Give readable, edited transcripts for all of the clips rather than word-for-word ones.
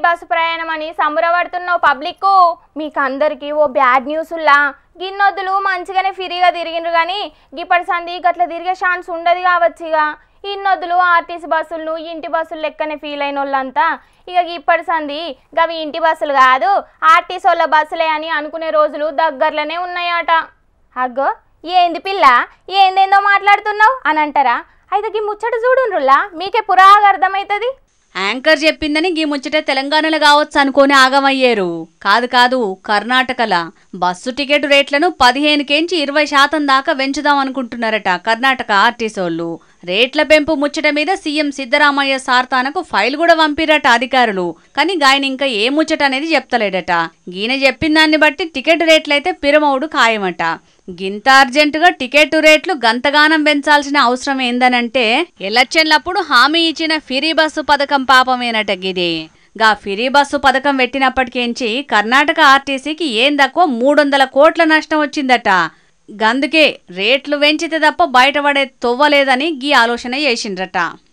Bus ప్రయాణం అని సంబరపడుతున్నావు public. మీకు అందరికీ ఓ బ్యాడ్ న్యూస్లా. గిన్నొద్దులు మంచిగానే ఫ్రీగా తిరిగిండ్రు కానీ గిప్పటి సంది గట్ల తిరిగే ఛాన్స్ ఉండదు కావచ్చుగా. ఇన్నొద్దులు ఆర్టీసీ బస్సులను ఇంటి బస్సులు లెక్కనే ఫీల్ అయిన వాళ్ళంతా ఇక ఇప్పటి సంది గవి ఇంటి బస్సులు కాదు ఆర్టీసీ వాళ్ళ బస్సులే అని అనుకునే రోజులు దగ్గరలోనే ఉన్నాయట. అగ్గో ఏంది పిల్ల ఏందేందో మాట్లాడుతున్నావు అని అంటారా? అయితే గీ ముచ్చట చూడుండ్రులా మీకే పురాగా అర్థమవుతుంది. యాంకర్ చెప్పిందని గీ ముచ్చట తెలంగాణలో కావచ్చు అనుకోని ఆగమయ్యారు. కాదు కాదు, కర్ణాటకల బస్సు టికెట్ రేట్లను 15% 20% దాకా పెంచుదాం అనుకుంటున్నారట కర్ణాటక ఆర్టీసీ వాళ్ళు. రేట్ల పెంపు ముచ్చట మీద సీఎం సిద్ధరామయ్య సార్తానకు ఫైల్ కూడా పంపిరట అధికారులు. కానీ గాయన ఇంకా ఏ ముచ్చట అనేది చెప్తలేడట. గీన చెప్పిన దాన్ని బట్టి టికెట్ రేట్లయితే పిరమౌడు ఖాయమట. గింత అర్జెంటుగా టికెట్ రేట్లు గంతగానం పెంచాల్సిన అవసరం ఏందనంటే ఎలక్షన్లప్పుడు హామీ ఇచ్చిన ఫ్రీ బస్సు పథకం పాపమేనట గిది. గా ఫ్రీ బస్సు పథకం పెట్టినప్పటికేంచి కర్ణాటక ఆర్టీసీకి ఏం తక్కువ 300 కోట్ల నష్టం వచ్చిందట. గందుకే రేట్లు పెంచితే తప్ప బయటపడే తొవ్వలేదని గీ ఆలోచన చేసిండ్రట.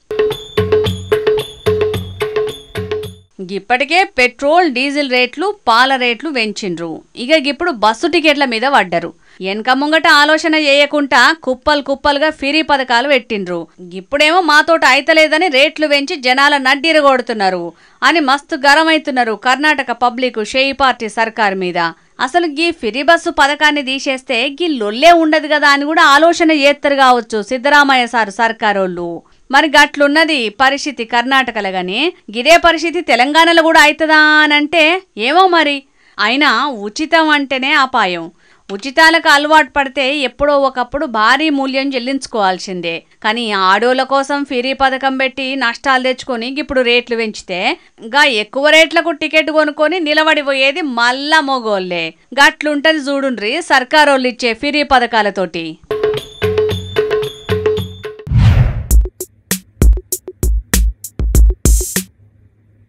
ఇప్పటికే పెట్రోల్ డీజిల్ రేట్లు పాల రేట్లు పెంచిండ్రు. ఇక ఇప్పుడు బస్సు టికెట్ల మీద పడ్డరు. వెనక ముంగట ఆలోచన చేయకుండా కుప్పలు కుప్పలుగా ఫ్రీ పథకాలు పెట్టిండ్రు. ఇప్పుడేమో మాతోటి అయితలేదని రేట్లు పెంచి జనాల నడ్డిరగొడుతున్నారు అని మస్తు గరమైతున్నారు కర్ణాటక పబ్లిక్ షేయి పార్టీ సర్కార్ మీద. అసలు గీ ఫ్రీ బస్సు పథకాన్ని తీసేస్తే గీ లొల్లే ఉండదు కదా అని కూడా ఆలోచన చేస్తారు కావచ్చు సిద్ధరామయ్య సారు సర్కారోళ్ళు. మరి గట్లున్నది పరిస్థితి కర్ణాటకలో. గాని గిదే పరిస్థితి తెలంగాణలో కూడా అవుతుందా అనంటే ఏమో మరి. అయినా ఉచితం అంటేనే అపాయం. ఉచితాలకు అలవాటు పడితే ఎప్పుడో ఒకప్పుడు భారీ మూల్యం చెల్లించుకోవాల్సిందే. కానీ ఆడోళ్ళ కోసం ఫ్రీ పథకం పెట్టి నష్టాలు తెచ్చుకొని ఇప్పుడు రేట్లు పెంచితే గా ఎక్కువ రేట్లకు టికెట్ కొనుక్కొని నిలబడిపోయేది మళ్ళా మొగోళ్ళే. గట్లుంటది చూడుండ్రి సర్కారోళ్ళు ఇచ్చే ఫ్రీ పథకాలతోటి.